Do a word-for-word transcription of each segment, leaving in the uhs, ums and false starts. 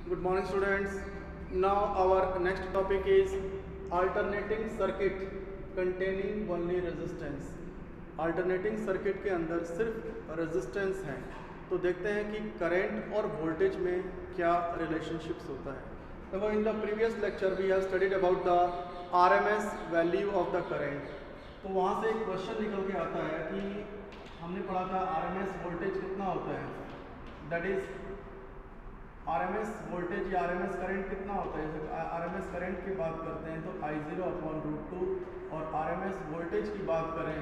Good morning, students. Now our next topic is alternating circuit containing only resistance. Alternating circuit के अंदर सिर्फ resistance है, तो देखते हैं कि current और voltage में क्या relationships होता है. So in the previous lecture we have studied about the R M S value of the current. तो वहाँ से एक क्वेश्चन निकल के आता है कि हमने पढ़ा था R M S voltage कितना होता है. That is आरएमएस वोल्टेज या आरएमएस करंट कितना होता है. जब आरएमएस करंट की बात करते हैं तो I zero upon root two, और आरएमएस वोल्टेज की बात करें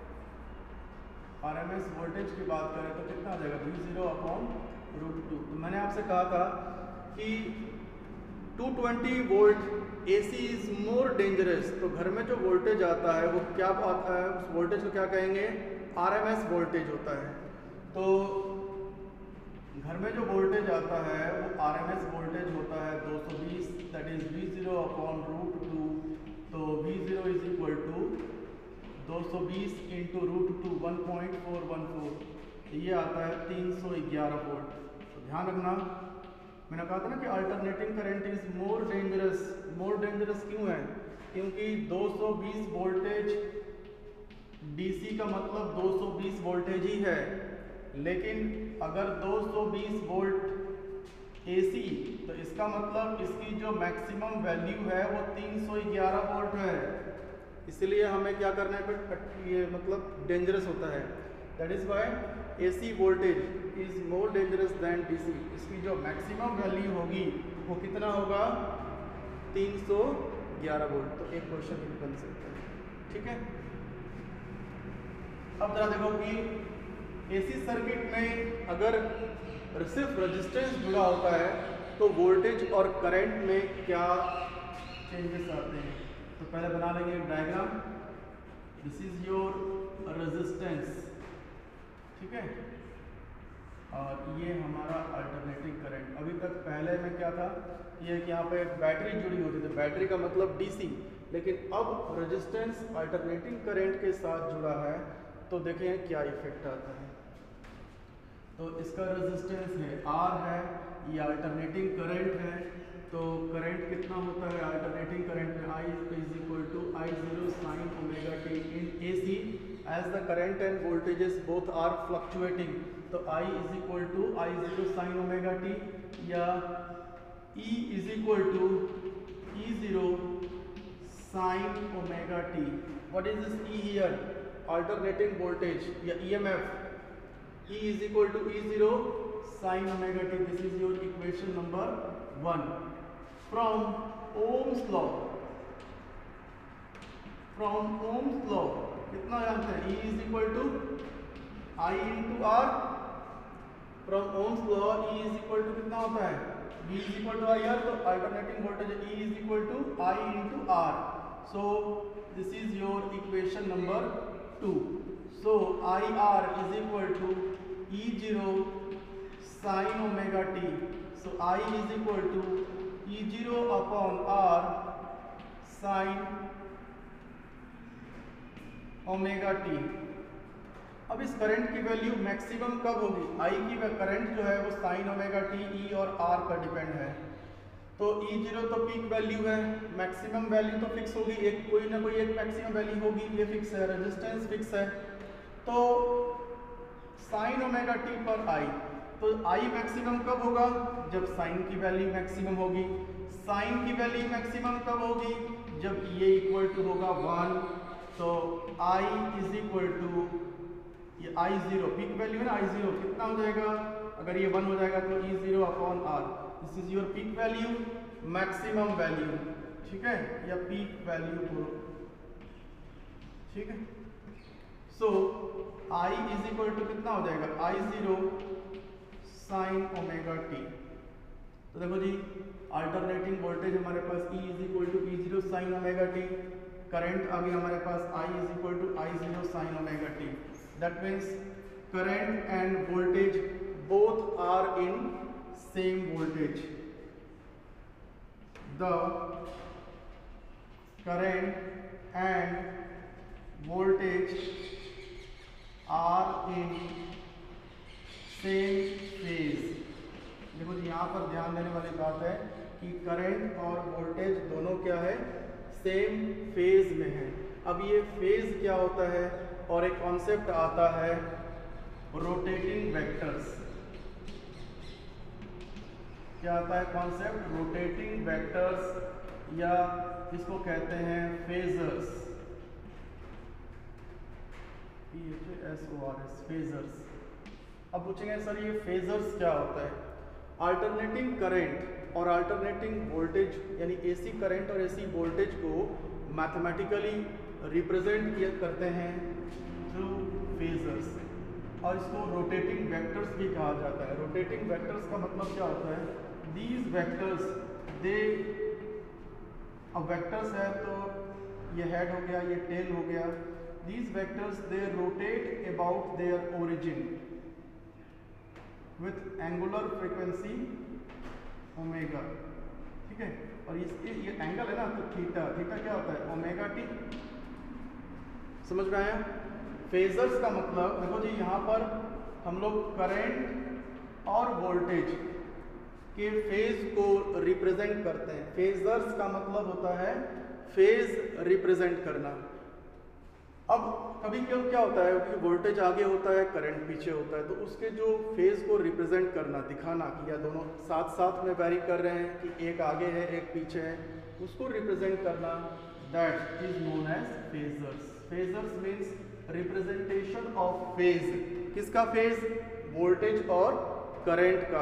आरएमएस वोल्टेज की बात करें तो कितना आ जाएगा V zero upon root two. तो मैंने आपसे कहा था कि two twenty volt AC is more dangerous. तो घर में जो वोल्टेज आता है वो क्या आता है, उस वोल्टेज को क्या कहेंगे, आरएमएस वोल्टेज होता है. तो घर में जो वोल्टेज आता है वो आरएमएस वोल्टेज होता है two twenty, that is V zero upon root two. तो V zero is equal to two twenty into root two one point four one four, ये आता है तीन सौ ग्यारह वोल्ट. तो ध्यान रखना, मैंने कहा था ना कि alternating current is more dangerous. More dangerous क्यों है, क्योंकि टू ट्वेंटी वोल्टेज डीसी का मतलब टू ट्वेंटी वोल्टेज ही है, लेकिन अगर टू ट्वेंटी वोल्ट एसी तो इसका मतलब इसकी जो मैक्सिमम वैल्यू है वो तीन सौ ग्यारह वोल्ट है. इसलिए हमें क्या करना है, ये मतलब डेंजरस होता है. That is why AC voltage is more dangerous than DC. इसकी जो मैक्सिमम वैल्यू होगी वो कितना होगा, तीन सौ ग्यारह वोल्ट. तो एक क्वेश्चन भी बन सकता है. ठीक है, अब जरा देखो कि एसी सर्किट में अगर सिर्फ रेजिस्टेंस जुड़ा होता है तो वोल्टेज और करंट में क्या चेंजेस आते हैं. तो पहले बना लेंगे एक diagram. This is your resistance, ठीक है, और ये हमारा अल्टरनेटिंग करंट. अभी तक पहले में क्या था, ये कि यहाँ पे बैटरी जुड़ी होती थी. बैटरी का मतलब डीसी, लेकिन अब रेजिस्टेंस अल्टरनेटिंग करंट के साथ जुड़ा है. तो देखें क्या इफेक्ट आता है. तो इसका रेजिस्टेंस है आर है, ये अल्टरनेटिंग करंट है. तो करंट कितना होता है अल्टरनेटिंग करंट में, I is equal to I zero sine omega T in AC as the current and voltages both are fluctuating. तो I is equal to I zero sine omega T, या E is equal to E zero sine omega T. What is this E here, alternating voltage या EMF. E is equal to E zero sin omega t. This is your equation number one. From Ohm's law, from Ohm's law कितना जानते हैं, E is equal to I into R. From Ohm's law E is equal to कितना होता है, V is equal to I R. तो alternating voltage E is equal to I into R. So this is your equation number two. So I R is equal to E zero sin omega t. So I is equal to E zero upon R sin omega t. अब इस current की value maximum कब होगी, I की current जो है वो sin omega t E और R पर डिपेंड है. तो E जीरो तो पीक वैल्यू है, मैक्सिमम वैल्यू तो फिक्स होगी, एक कोई ना कोई एक मैक्सिमम वैल्यू होगी, ये फिक्स है, रेजिस्टेंस फिक्स है. तो साइन ओमेगा टी पर आई, तो आई मैक्सिमम कब होगा, जब साइन की वैल्यू मैक्सिमम होगी. साइन की वैल्यू मैक्सिमम कब होगी, जब ये इक्वल टू होगा वन. तो आई इज इक्वल टू, ये आई जीरो पीक वैल्यू है ना, आई जीरो कितना हो जाएगा, अगर ये वन हो जाएगा तो E zero upon R. This is your peak value, maximum value, ठीक है, या पीक वैल्यू को, ठीक है. So I is equal to कितना हो जाएगा, I zero sine omega T. तो देखो जी, अल्टरनेटिंग वोल्टेज हमारे पास E is equal to E zero sine omega T. Current आ गया हमारे पास I is equal to I zero sine omega T. That means current and voltage both are in same voltage. The current and voltage are in same phase. देखो जी यहाँ पर ध्यान देने वाली बात है कि करंट और वोल्टेज दोनों क्या है, सेम फेज में है। अब ये फेज क्या होता है, और एक कॉन्सेप्ट आता है रोटेटिंग वेक्टर्स। क्या आता है कॉन्सेप्ट, रोटेटिंग वेक्टर्स, या इसको कहते हैं phasors, P H S O R S, phasors. अब पूछेंगे सर ये फेजर्स क्या होता है। अल्टरनेटिंग करंट और अल्टरनेटिंग वोल्टेज यानी एसी करंट और एसी वोल्टेज को मैथमेटिकली रिप्रेजेंट किया करते हैं थ्रू फेजर्स, और इसको रोटेटिंग वेक्टर्स भी कहा जाता है। रोटेटिंग वेक्टर्स का मतलब क्या होता है, दीज वेक्टर्स दे, अब वेक्टर्स है तो ये हेड हो गया, ये टेल हो गया, these vectors they rotate about their origin with angular frequency omega, ठीक है। और इसके ये एंगल है ना, तो थीटा, थीटा क्या होता है, ओमेगा टी। समझ में आया। फेजर्स का मतलब देखो जी यहाँ पर हम लोग करंट और वोल्टेज के फेज को रिप्रेजेंट करते हैं। फेजर्स का मतलब होता है फेज रिप्रेजेंट करना। अब कभी क्यों क्या होता है कि वोल्टेज आगे होता है, करंट पीछे होता है, तो उसके जो फेज को रिप्रेजेंट करना, दिखाना कि या दोनों साथ साथ में वैरी कर रहे हैं कि एक आगे है एक पीछे है, उसको रिप्रेजेंट करना, that is known as phasors. Phasors means representation of phase. किसका फेज, वोल्टेज और करंट का।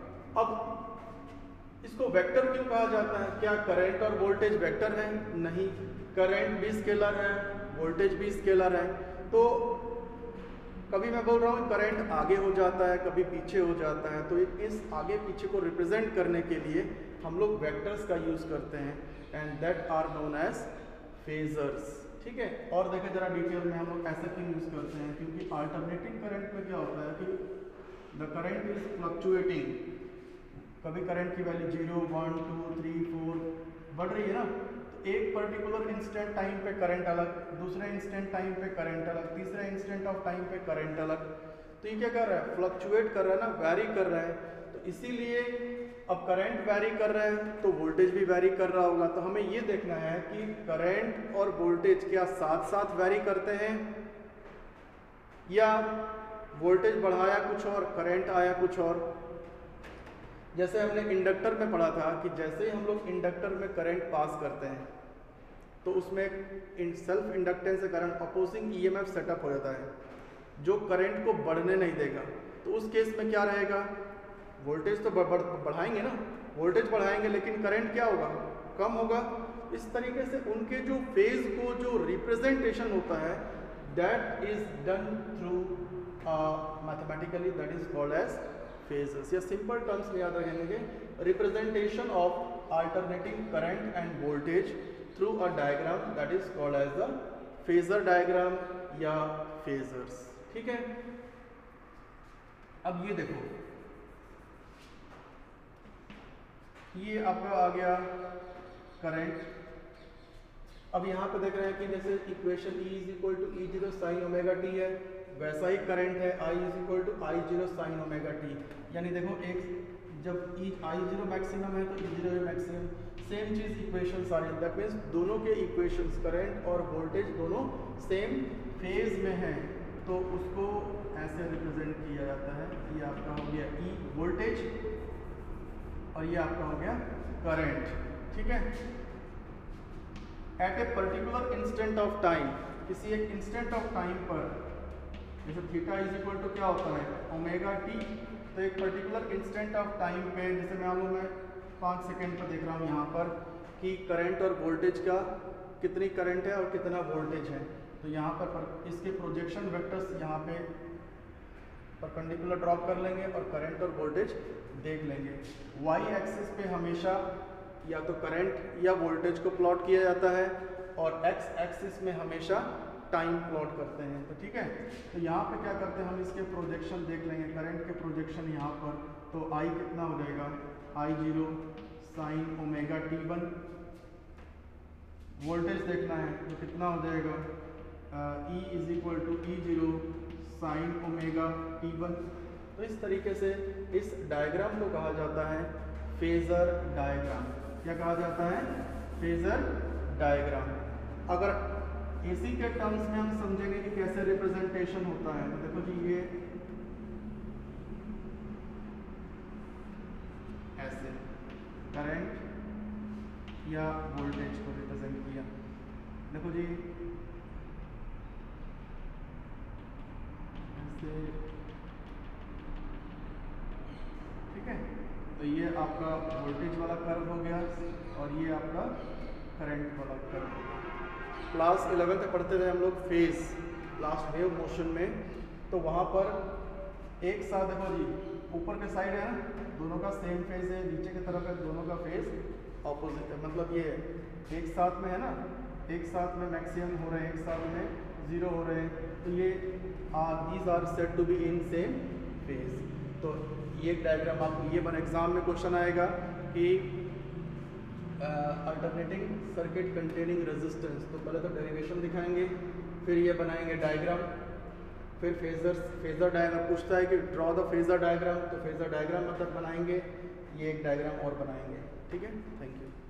अब इसको वेक्टर क्यों कहा जाता है, क्या करंट और वोल्टेज वेक्टर है, नहीं, करंट भी स्केलर है, वोल्टेज भी स्केलर है। तो कभी मैं बोल रहा हूँ करंट आगे हो जाता है, कभी पीछे हो जाता है, तो इस आगे पीछे को रिप्रेजेंट करने के लिए हम लोग वेक्टर्स का यूज करते हैं, and that are known as phasors, ठीक है। और देखें जरा डिटेल में हम लोग ऐसे क्यों यूज करते हैं, क्योंकि अल्टरनेटिंग करंट में क्या होता है कि द करंट इज फ्लक्चुएटिंग, कभी करंट की value zero, one, two, three, four बढ़ रही है ना, एक पर्टिकुलर इंस्टेंट टाइम पे करंट अलग, दूसरे इंस्टेंट टाइम पे करंट अलग, तीसरे इंस्टेंट ऑफ टाइम पे करंट अलग। तो ये क्या कर रहा है, फ्लक्चुएट कर रहा है ना, वैरी कर रहा है। तो इसीलिए अब करंट वैरी कर रहा है तो वोल्टेज भी वैरी कर रहा होगा। तो हमें ये देखना है कि करंट और वोल्टेज क्या साथ साथ वैरी करते हैं, या वोल्टेज बढ़ाया कुछ और करंट आया कुछ और। जैसे हमने इंडक्टर में पढ़ा था कि जैसे ही हम लोग इंडक्टर में करंट पास करते हैं तो उसमें सेल्फ इंडक्टेंस के कारण अपोजिंग ईएमएफ सेटअप हो जाता है जो करंट को बढ़ने नहीं देगा। तो उस केस में क्या रहेगा, वोल्टेज तो बढ़ाएंगे ना, वोल्टेज बढ़ाएंगे लेकिन करंट क्या होगा, कम होगा। इस तरीके से उनके जो फेज को जो रिप्रेजेंटेशन होता है that is done through mathematically, that is called as phasors. या सिंपल टर्म्स में याद रखेंगे, representation of alternating current and voltage through a diagram that is called as the phasor diagram या फेजर्स, ठीक है। अब ये देखो, ये आपका आ गया करंट। अब यहाँ पे देख रहे हैं कि जैसे equation E is equal to E zero sine omega t है, वैसा ही करंट है I is equal to I zero sine omega t. यानी देखो एक जब ई आई जीरो मैक्सिमम है तो ई जीरो है मैक्सिमम, सेम चीज इक्वेशन सारी, दैट मीन्स दोनों के इक्वेशंस करंट और वोल्टेज दोनों सेम फेज में हैं, तो उसको ऐसे रिप्रेजेंट किया जाता है। ये आपका हो गया ई वोल्टेज और ये आपका हो गया करंट, ठीक है। At a particular instant of time, किसी एक इंस्टेंट ऑफ टाइम पर, जैसे थीटा इज इक्वल टू क्या होता है ओमेगा टी, तो एक पर्टिकुलर इंस्टेंट ऑफ टाइम पे, जैसे मान लो मैं पाँच सेकेंड पर देख रहा हूँ यहाँ पर कि करंट और वोल्टेज का कितनी करंट है और कितना वोल्टेज है, तो यहाँ पर, पर इसके प्रोजेक्शन वेक्टर्स यहाँ पे परपेंडिकुलर ड्रॉप कर लेंगे और करंट और वोल्टेज देख लेंगे। वाई एक्सिस पे हमेशा या तो करंट या वोल्टेज को प्लॉट किया जाता है और एक्स एक्सिस में हमेशा टाइम प्लॉट करते हैं, तो ठीक है। तो यहाँ पे क्या करते हैं, हम इसके प्रोजेक्शन देख लेंगे, करंट के प्रोजेक्शन यहाँ पर, तो आई कितना हो जाएगा, I zero sine omega t one. Voltage देखना है तो कितना हो जाएगा, E is equal to E zero sine omega t one. तो इस तरीके से इस डायग्राम को कहा जाता है फेजर डायग्राम। क्या कहा जाता है? Phasor diagram. अगर एसी के टर्म्स में हम समझेंगे कि कैसे रिप्रेजेंटेशन होता है, तो देखो जी ये ऐसे करंट या वोल्टेज को रिप्रेजेंट किया। देखो जी ऐसे, ठीक है। तो ये आपका वोल्टेज वाला कर्व हो गया और ये आपका करंट वाला कर्व हो गया। क्लास इलेवेंथ में पढ़ते रहे हम लोग फेज, लास्ट वेव मोशन में, तो वहाँ पर एक साथ देखो जी ऊपर के साइड है ना, दोनों का सेम फेज है, नीचे की तरफ है दोनों का फेज ऑपोजिट है, मतलब ये एक साथ में है ना, एक साथ में मैक्सिमम हो रहे हैं, एक साथ में जीरो हो रहे हैं, तो ये these are said to be in same phase. तो ये डायग्राम आपको ये बन एग्जाम में क्वेश्चन आएगा कि अल्टरनेटिंग सर्किट कंटेनिंग रेजिस्टेंस, तो पहले तो डेरिवेशन दिखाएंगे, फिर ये बनाएंगे डायग्राम, फिर फेजर फेजर डायग्राम पूछता है कि ड्रॉ द फेजर डायग्राम, तो फेजर डायग्राम मतलब बनाएंगे, ये एक डायग्राम और बनाएंगे। ठीक है, थैंक यू।